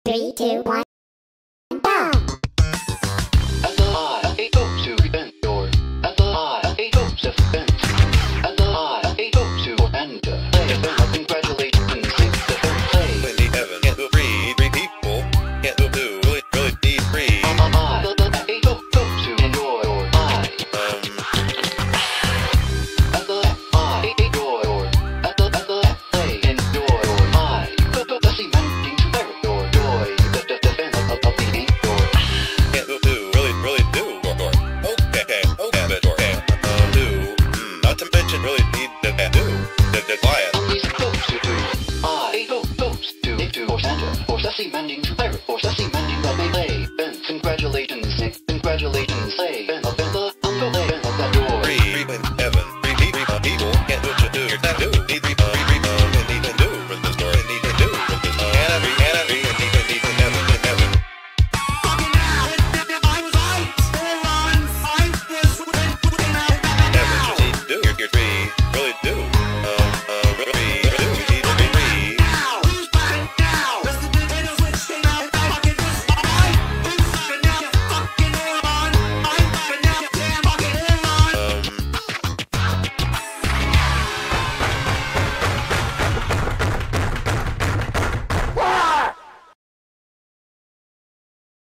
3, 2, 1, go! As I hope to prevent your, as I hope to prevent, as I hope to enter, play a film of congratulations, sing the film play. Really need heaven, can't do three people, can't do two, really need three. I hope to enjoy your eye. As I enjoy your, as I enjoy your eye. The cementing to bear your joy, the defense of the angel. Can't do two, really do. Okay, do. Not to mention really need to do. The quiet. I hope to do. I hope to for Santa, for the cementing